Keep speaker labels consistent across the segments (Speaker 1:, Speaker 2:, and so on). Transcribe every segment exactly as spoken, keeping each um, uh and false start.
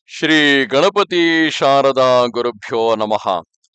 Speaker 1: ಶ್ರೀ ಗಣಪತಿ ಶಾರದಾ ಗುರುಭ್ಯೋ ನಮಃ.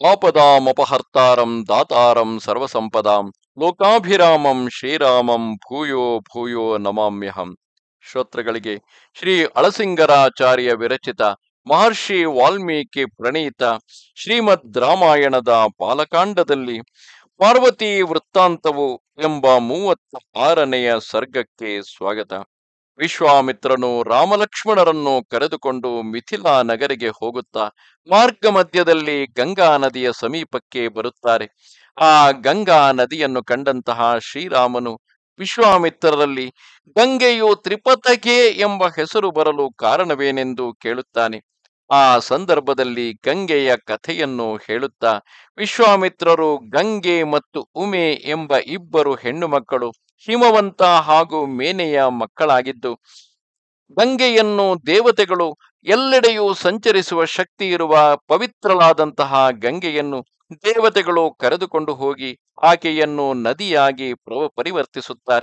Speaker 1: ಆಪದಾಮಪಹರ್ತಾರಂ ದಾತಾರಂ ಸರ್ವಸಂಪದಾಂ ಲೋಕಾಭಿರಾಮಂ ಶ್ರೀರಾಮಂ ಭೂಯೋ ಭೂಯೋ ನಮಾಮ್ಯಹಂ. ಶ್ರೋತೃಗಳಿಗೆ ಶ್ರೀ ಅಳಸಿಂಗರಾಚಾರ್ಯ ವಿರಚಿತ ಮಹರ್ಷಿ ವಾಲ್ಮೀಕಿ ಪ್ರಣೀತ ಶ್ರೀಮದ್ ರಾಮಾಯಣದ ಬಾಲಕಾಂಡದಲ್ಲಿ ಪಾರ್ವತಿ ವೃತ್ತಾಂತವು ಎಂಬ ಮೂವತ್ತ ಆರನೆಯ ಸರ್ಗಕ್ಕೆ ಸ್ವಾಗತ. ವಿಶ್ವಾಮಿತ್ರನು ರಾಮಲಕ್ಷ್ಮಣರನ್ನು ಕರೆದುಕೊಂಡು ಮಿಥಿಲಾ ನಗರಿಗೆ ಹೋಗುತ್ತಾ ಮಾರ್ಗ ಮಧ್ಯದಲ್ಲಿ ಗಂಗಾ ನದಿಯ ಸಮೀಪಕ್ಕೆ ಬರುತ್ತಾರೆ. ಆ ಗಂಗಾ ನದಿಯನ್ನು ಕಂಡಂತಹ ಶ್ರೀರಾಮನು ವಿಶ್ವಾಮಿತ್ರರಲ್ಲಿ ಗಂಗೆಯು ತ್ರಿಪಥಗೆ ಎಂಬ ಹೆಸರು ಬರಲು ಕಾರಣವೇನೆಂದು ಕೇಳುತ್ತಾನೆ. ಆ ಸಂದರ್ಭದಲ್ಲಿ ಗಂಗೆಯ ಕಥೆಯನ್ನು ಹೇಳುತ್ತಾ ವಿಶ್ವಾಮಿತ್ರರು ಗಂಗೆ ಮತ್ತು ಉಮೆ ಎಂಬ ಇಬ್ಬರು ಹೆಣ್ಣು ಮಕ್ಕಳು ಹಿಮವಂತ ಹಾಗೂ ಮೇನೆಯ ಮಕ್ಕಳಾಗಿದ್ದು, ಗಂಗೆಯನ್ನು ದೇವತೆಗಳು ಎಲ್ಲೆಡೆಯೂ ಸಂಚರಿಸುವ ಶಕ್ತಿ ಇರುವ ಪವಿತ್ರಳಾದಂತಹ ಗಂಗೆಯನ್ನು ದೇವತೆಗಳು ಕರೆದುಕೊಂಡು ಹೋಗಿ ಆಕೆಯನ್ನು ನದಿಯಾಗಿ ಪರಿವರ್ತಿಸುತ್ತಾರೆ.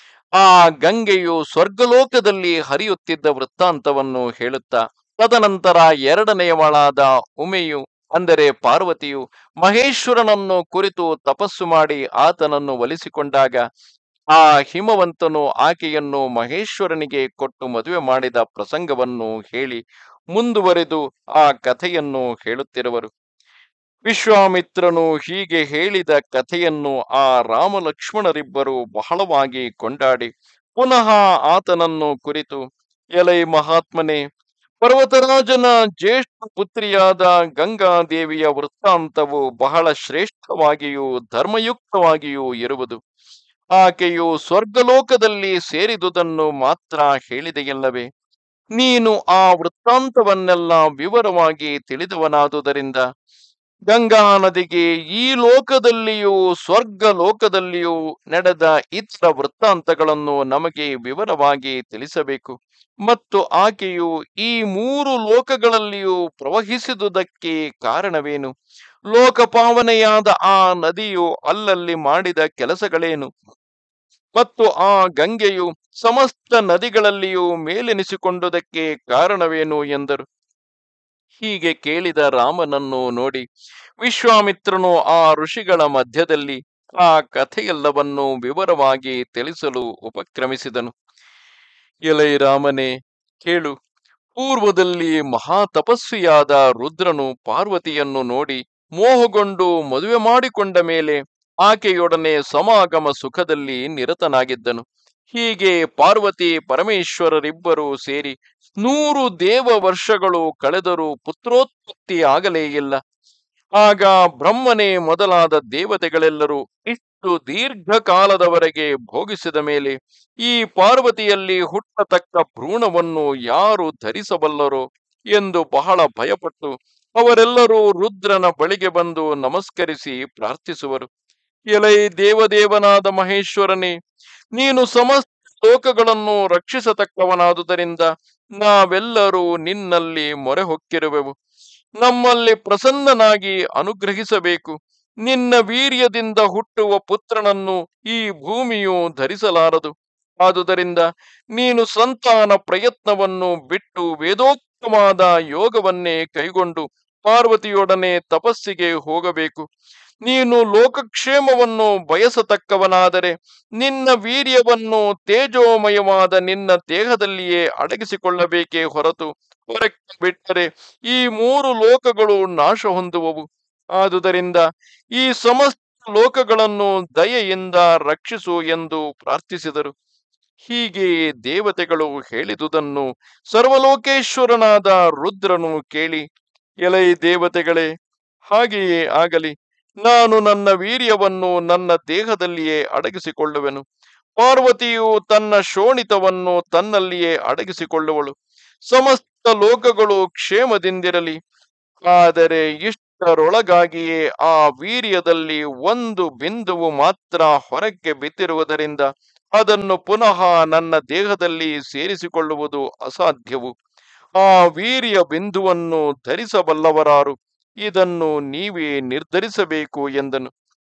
Speaker 1: ಆ ಗಂಗೆಯು ಸ್ವರ್ಗಲೋಕದಲ್ಲಿ ಹರಿಯುತ್ತಿದ್ದ ವೃತ್ತಾಂತವನ್ನು ಹೇಳುತ್ತಾ ತದನಂತರ ಎರಡನೆಯವಳಾದ ಉಮೆಯು ಅಂದರೆ ಪಾರ್ವತಿಯು ಮಹೇಶ್ವರನನ್ನು ಕುರಿತು ತಪಸ್ಸು ಮಾಡಿ ಆತನನ್ನು ಒಲಿಸಿಕೊಂಡಾಗ ಆ ಹಿಮವಂತನು ಆಕೆಯನ್ನು ಮಹೇಶ್ವರನಿಗೆ ಕೊಟ್ಟು ಮದುವೆ ಮಾಡಿದ ಪ್ರಸಂಗವನ್ನು ಹೇಳಿ ಮುಂದುವರೆದು ಆ ಕಥೆಯನ್ನು ಹೇಳುತ್ತಿರುವರು. ವಿಶ್ವಾಮಿತ್ರನು ಹೀಗೆ ಹೇಳಿದ ಕಥೆಯನ್ನು ಆ ರಾಮಲಕ್ಷ್ಮಣರಿಬ್ಬರು ಬಹಳವಾಗಿ ಕೊಂಡಾಡಿ ಪುನಃ ಆತನನ್ನು ಕುರಿತು, ಎಲೈ ಮಹಾತ್ಮನೇ, ಪರ್ವತರಾಜನ ಜ್ಯೇಷ್ಠ ಪುತ್ರಿಯಾದ ಗಂಗಾದೇವಿಯ ವೃತ್ತಾಂತವು ಬಹಳ ಶ್ರೇಷ್ಠವಾಗಿಯೂ ಧರ್ಮಯುಕ್ತವಾಗಿಯೂ ಇರುವುದು. ಆಕೆಯು ಸ್ವರ್ಗಲೋಕದಲ್ಲಿ ಸೇರಿದುದನ್ನು ಮಾತ್ರ ಹೇಳಿದೆಯಲ್ಲವೇ? ನೀನು ಆ ವೃತ್ತಾಂತವನ್ನೆಲ್ಲ ವಿವರವಾಗಿ ತಿಳಿದವನಾದುದರಿಂದ ಗಂಗಾ ನದಿಗೆ ಈ ಲೋಕದಲ್ಲಿಯೂ ಸ್ವರ್ಗ ಲೋಕದಲ್ಲಿಯೂ ನಡೆದ ಇತರ ವೃತ್ತಾಂತಗಳನ್ನು ನಮಗೆ ವಿವರವಾಗಿ ತಿಳಿಸಬೇಕು. ಮತ್ತು ಆಕೆಯು ಈ ಮೂರು ಲೋಕಗಳಲ್ಲಿಯೂ ಪ್ರವಹಿಸಿದುದಕ್ಕೆ ಕಾರಣವೇನು? ಲೋಕಪಾವನೆಯಾದ ಆ ನದಿಯು ಅಲ್ಲಲ್ಲಿ ಮಾಡಿದ ಕೆಲಸಗಳೇನು? ಮತ್ತು ಆ ಗಂಗೆಯು ಸಮಸ್ತ ನದಿಗಳಲ್ಲಿಯೂ ಮೇಲೆನಿಸಿಕೊಂಡುದಕ್ಕೆ ಕಾರಣವೇನು ಎಂದರು. ಹೀಗೆ ಕೇಳಿದ ರಾಮನನ್ನು ನೋಡಿ ವಿಶ್ವಾಮಿತ್ರನು ಆ ಋಷಿಗಳ ಮಧ್ಯದಲ್ಲಿ ಆ ಕಥೆಯೆಲ್ಲವನ್ನು ವಿವರವಾಗಿ ತಿಳಿಸಲು ಉಪಕ್ರಮಿಸಿದನು. ಎಲೈ ರಾಮನೇ, ಕೇಳು. ಪೂರ್ವದಲ್ಲಿ ಮಹಾ ತಪಸ್ವಿಯಾದ ರುದ್ರನು ಪಾರ್ವತಿಯನ್ನು ನೋಡಿ ಮೋಹಗೊಂಡು ಮದುವೆ ಮಾಡಿಕೊಂಡ ಮೇಲೆ ಆಕೆಯೊಡನೆ ಸಮಾಗಮ ಸುಖದಲ್ಲಿ ನಿರತನಾಗಿದ್ದನು. ಹೀಗೆ ಪಾರ್ವತಿ ಪರಮೇಶ್ವರರಿಬ್ಬರೂ ಸೇರಿ ನೂರು ದೇವ ವರ್ಷಗಳು ಕಳೆದರೂ ಪುತ್ರೋತ್ಪತ್ತಿ ಆಗಲೇ ಇಲ್ಲ. ಆಗ ಬ್ರಹ್ಮನೇ ಮೊದಲಾದ ದೇವತೆಗಳೆಲ್ಲರೂ ಇಷ್ಟು ದೀರ್ಘಕಾಲದವರೆಗೆ ಭೋಗಿಸಿದ ಮೇಲೆ ಈ ಪಾರ್ವತಿಯಲ್ಲಿ ಹುಟ್ಟತಕ್ಕ ಭ್ರೂಣವನ್ನು ಯಾರು ಧರಿಸಬಲ್ಲರೋ ಎಂದು ಬಹಳ ಭಯಪಟ್ಟು ಅವರೆಲ್ಲರೂ ರುದ್ರನ ಬಳಿಗೆ ಬಂದು ನಮಸ್ಕರಿಸಿ ಪ್ರಾರ್ಥಿಸುವರು. ಎಲೈ ದೇವದೇವನಾದ ಮಹೇಶ್ವರನೇ, ನೀನು ಸಮಸ್ತ ಲೋಕಗಳನ್ನು ರಕ್ಷಿಸತಕ್ಕವನಾದುದರಿಂದ ನಾವೆಲ್ಲರೂ ನಿನ್ನಲ್ಲಿ ಮೊರೆ ಹೊಕ್ಕಿರುವೆವು. ನಮ್ಮಲ್ಲಿ ಪ್ರಸನ್ನನಾಗಿ ಅನುಗ್ರಹಿಸಬೇಕು. ನಿನ್ನ ವೀರ್ಯದಿಂದ ಹುಟ್ಟುವ ಪುತ್ರನನ್ನು ಈ ಭೂಮಿಯು ಧರಿಸಲಾರದು. ಆದುದರಿಂದ ನೀನು ಸಂತಾನ ಪ್ರಯತ್ನವನ್ನು ಬಿಟ್ಟು ವೇದೋಕ್ತವಾದ ಯೋಗವನ್ನೇ ಕೈಗೊಂಡು ಪಾರ್ವತಿಯೊಡನೆ ತಪಸ್ಸಿಗೆ ಹೋಗಬೇಕು. ನೀನು ಲೋಕಕ್ಷೇಮವನ್ನು ಬಯಸತಕ್ಕವನಾದರೆ ನಿನ್ನ ವೀರ್ಯವನ್ನು ತೇಜೋಮಯವಾದ ನಿನ್ನ ದೇಹದಲ್ಲಿಯೇ ಅಡಗಿಸಿಕೊಳ್ಳಬೇಕೇ ಹೊರತು ಹೊರಕ್ಕೆ ಬಿಟ್ಟರೆ ಈ ಮೂರು ಲೋಕಗಳು ನಾಶ ಹೊಂದುವವು. ಆದುದರಿಂದ ಈ ಸಮಸ್ತ ಲೋಕಗಳನ್ನು ದಯೆಯಿಂದ ರಕ್ಷಿಸು ಎಂದು ಪ್ರಾರ್ಥಿಸಿದರು. ಹೀಗೆ ದೇವತೆಗಳು ಹೇಳಿದುದನ್ನು ಸರ್ವಲೋಕೇಶ್ವರನಾದ ರುದ್ರನು ಕೇಳಿ, ಎಲೈ ದೇವತೆಗಳೇ, ಹಾಗೆಯೇ ಆಗಲಿ. ನಾನು ನನ್ನ ವೀರ್ಯವನ್ನು ನನ್ನ ದೇಹದಲ್ಲಿಯೇ ಅಡಗಿಸಿಕೊಳ್ಳುವೆನು. ಪಾರ್ವತಿಯು ತನ್ನ ಶೋಣಿತವನ್ನು ತನ್ನಲ್ಲಿಯೇ ಅಡಗಿಸಿಕೊಳ್ಳುವಳು. ಸಮಸ್ತ ಲೋಕಗಳು ಕ್ಷೇಮದಿಂದಿರಲಿ. ಆದರೆ ಇಷ್ಟರೊಳಗಾಗಿಯೇ ಆ ವೀರ್ಯದಲ್ಲಿ ಒಂದು ಬಿಂದುವು ಮಾತ್ರ ಹೊರಕ್ಕೆ ಬಿದ್ದಿರುವುದರಿಂದ ಅದನ್ನು ಪುನಃ ನನ್ನ ದೇಹದಲ್ಲಿ ಸೇರಿಸಿಕೊಳ್ಳುವುದು ಅಸಾಧ್ಯವು. ಆ ವೀರ್ಯ ಬಿಂದುವನ್ನು ಧರಿಸಬಲ್ಲವರಾರು? ಇದನ್ನು ನೀವೇ ನಿರ್ಧರಿಸಬೇಕು ಎಂದನು.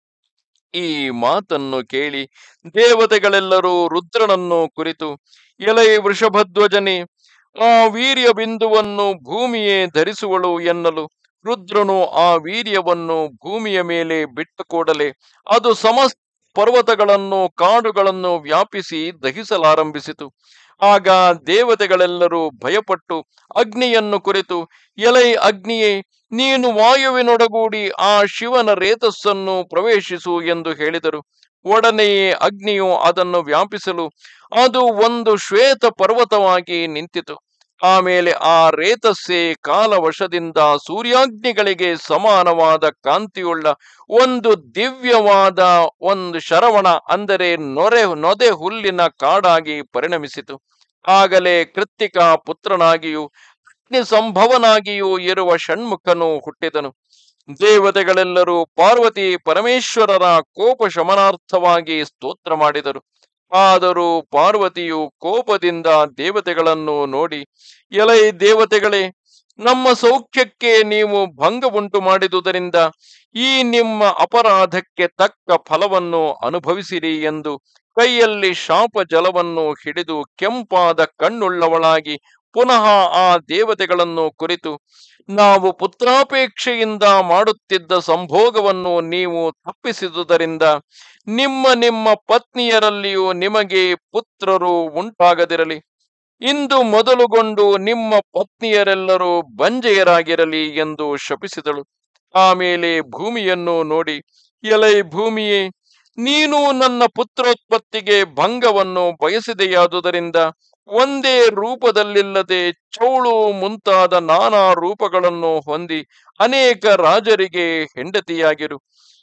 Speaker 1: ಈ ಮಾತನ್ನು ಕೇಳಿ ದೇವತೆಗಳೆಲ್ಲರೂ ರುದ್ರನನ್ನು ಕುರಿತು, ಎಲೈ ವೃಷಭಧ್ವಜನೇ, ಆ ವೀರ್ಯ ಬಿಂದುವನ್ನು ಭೂಮಿಯೇ ಧರಿಸುವಳು ಎನ್ನಲು ರುದ್ರನು ಆ ವೀರ್ಯವನ್ನು ಭೂಮಿಯ ಮೇಲೆ ಬಿಟ್ಟ ಕೂಡಲೇ ಅದು ಸಮಸ್ತ ಪರ್ವತಗಳನ್ನು ಕಾಡುಗಳನ್ನು ವ್ಯಾಪಿಸಿ ದಹಿಸಲಾರಂಭಿಸಿತು. ಆಗ ದೇವತೆಗಳೆಲ್ಲರೂ ಭಯಪಟ್ಟು ಅಗ್ನಿಯನ್ನು ಕುರಿತು, ಎಲೈ ಅಗ್ನಿಯೇ, ನೀನು ವಾಯುವಿನೊಡಗೂಡಿ ಆ ಶಿವನ ರೇತಸ್ಸನ್ನು ಪ್ರವೇಶಿಸು ಎಂದು ಹೇಳಿದರು. ಒಡನೆಯೇ ಅಗ್ನಿಯು ಅದನ್ನು ವ್ಯಾಪಿಸಲು ಅದು ಒಂದು ಶ್ವೇತ ಪರ್ವತವಾಗಿ ನಿಂತಿತು. ಆಮೇಲೆ ಆ ರೇತಸ್ಸೇ ಕಾಲವಶದಿಂದ ಸೂರ್ಯಾಗ್ನಿಗಳಿಗೆ ಸಮಾನವಾದ ಕಾಂತಿಯುಳ್ಳ ಒಂದು ದಿವ್ಯವಾದ ಒಂದು ಶರವಣ, ಅಂದರೆ ನೊರೆ ನೊದೆ ಹುಲ್ಲಿನ ಕಾಡಾಗಿ ಪರಿಣಮಿಸಿತು. ಆಗಲೇ ಕೃತ್ತಿಕಾ ಪುತ್ರನಾಗಿಯೂ ಅಗ್ನಿ ಸಂಭವನಾಗಿಯೂ ಇರುವ ಷಣ್ಮುಖನು ಹುಟ್ಟಿದನು. ದೇವತೆಗಳೆಲ್ಲರೂ ಪಾರ್ವತಿ ಪರಮೇಶ್ವರರ ಕೋಪ ಶಮನಾರ್ಥವಾಗಿ ಸ್ತೋತ್ರ ಮಾಡಿದರು. ಆದರೂ ಪಾರ್ವತಿಯು ಕೋಪದಿಂದ ದೇವತೆಗಳನ್ನು ನೋಡಿ, ಎಲೈ ದೇವತೆಗಳೇ, ನಮ್ಮ ಸೌಖ್ಯಕ್ಕೆ ನೀವು ಭಂಗ ಉಂಟು ಮಾಡಿದುದರಿಂದ ಈ ನಿಮ್ಮ ಅಪರಾಧಕ್ಕೆ ತಕ್ಕ ಫಲವನ್ನು ಅನುಭವಿಸಿರಿ ಎಂದು ಕೈಯಲ್ಲಿ ಶಾಪ ಜಲವನ್ನು ಹಿಡಿದು ಕೆಂಪಾದ ಕಣ್ಣುಳ್ಳವಳಾಗಿ ಪುನಃ ಆ ದೇವತೆಗಳನ್ನು ಕುರಿತು, ನಾವು ಪುತ್ರಾಪೇಕ್ಷೆಯಿಂದ ಮಾಡುತ್ತಿದ್ದ ಸಂಭೋಗವನ್ನು ನೀವು ತಪ್ಪಿಸಿದುದರಿಂದ ನಿಮ್ಮ ನಿಮ್ಮ ಪತ್ನಿಯರಲ್ಲಿಯೂ ನಿಮಗೆ ಪುತ್ರರು ಉಂಟಾಗದಿರಲಿ. ಇಂದು ಮೊದಲುಗೊಂಡು ನಿಮ್ಮ ಪತ್ನಿಯರೆಲ್ಲರೂ ಬಂಜೆಯರಾಗಿರಲಿ ಎಂದು ಶಪಿಸಿದಳು. ಆಮೇಲೆ ಭೂಮಿಯನ್ನು ನೋಡಿ, ಎಲೈ ಭೂಮಿಯೇ, ನೀನು ನನ್ನ ಪುತ್ರೋತ್ಪತ್ತಿಗೆ ಭಂಗವನ್ನು ಬಯಸಿದೆಯಾದುದರಿಂದ ಒಂದೇ ರೂಪದಲ್ಲಿಲ್ಲದೆ ಚೌಳು ಮುಂತಾದ ನಾನಾ ರೂಪಗಳನ್ನು ಹೊಂದಿ ಅನೇಕ ರಾಜರಿಗೆ ಹೆಂಡತಿಯಾಗಿರು.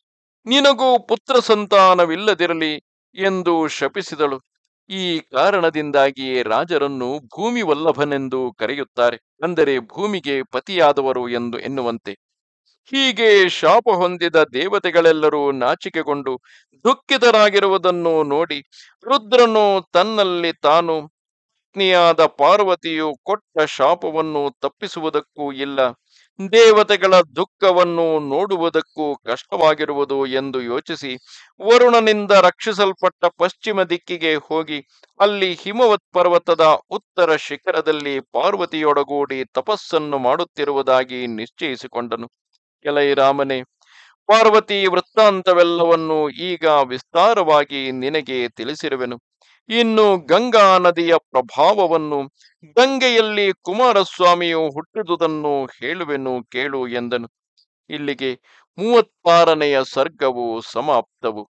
Speaker 1: ನಿನಗೂ ಪುತ್ರ ಸಂತಾನವಿಲ್ಲದಿರಲಿ ಎಂದು ಶಪಿಸಿದಳು. ಈ ಕಾರಣದಿಂದಾಗಿಯೇ ರಾಜರನ್ನು ಭೂಮಿ ವಲ್ಲಭನೆಂದು ಕರೆಯುತ್ತಾರೆ, ಅಂದರೆ ಭೂಮಿಗೆ ಪತಿಯಾದವರು ಎಂದು ಎನ್ನುವಂತೆ. ಹೀಗೆ ಶಾಪ ಹೊಂದಿದ ದೇವತೆಗಳೆಲ್ಲರೂ ನಾಚಿಕೆಗೊಂಡು ದುಃಖಿತರಾಗಿರುವುದನ್ನು ನೋಡಿ ರುದ್ರನು ತನ್ನಲ್ಲಿ ತಾನು, ಪತ್ನಿಯಾದ ಪಾರ್ವತಿಯು ಕೊಟ್ಟ ಶಾಪವನ್ನು ತಪ್ಪಿಸುವುದಕ್ಕೂ ಇಲ್ಲ, ದೇವತೆಗಳ ದುಃಖವನ್ನು ನೋಡುವುದಕ್ಕೂ ಕಷ್ಟವಾಗಿರುವುದು ಎಂದು ಯೋಚಿಸಿ ವರುಣನಿಂದ ರಕ್ಷಿಸಲ್ಪಟ್ಟ ಪಶ್ಚಿಮ ದಿಕ್ಕಿಗೆ ಹೋಗಿ ಅಲ್ಲಿ ಹಿಮವತ್ ಪರ್ವತದ ಉತ್ತರ ಶಿಖರದಲ್ಲಿ ಪಾರ್ವತಿಯೊಡಗೂಡಿ ತಪಸ್ಸನ್ನು ಮಾಡುತ್ತಿರುವುದಾಗಿ ನಿಶ್ಚಯಿಸಿಕೊಂಡನು. ಎಲೈ ರಾಮನೇ, ಪಾರ್ವತಿ ವೃತ್ತಾಂತವೆಲ್ಲವನ್ನು ಈಗ ವಿಸ್ತಾರವಾಗಿ ನಿನಗೆ ತಿಳಿಸಿರುವೆನು. ಇನ್ನು ಗಂಗಾ ನದಿಯ ಪ್ರಭಾವವನ್ನು, ಗಂಗೆಯಲ್ಲಿ ಕುಮಾರಸ್ವಾಮಿಯು ಹುಟ್ಟಿದುದನ್ನು ಹೇಳುವೆನು ಕೇಳು ಎಂದನು. ಇಲ್ಲಿಗೆ ಮೂವತ್ತಾರನೆಯ ಸರ್ಗವು ಸಮಾಪ್ತವು.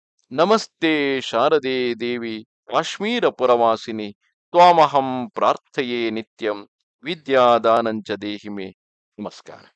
Speaker 1: ನಮಸ್ತೆ ಶಾರದೆ ದೇವಿ ಕಾಶ್ಮೀರ ಪುರವಾಸಿನಿ, ತ್ವಾಮಹಂ ಪ್ರಾರ್ಥಯೇ ನಿತ್ಯಂ, ವಿದ್ಯಾದಾನಂಚ ದೇಹಿಮೆ. ನಮಸ್ಕಾರ.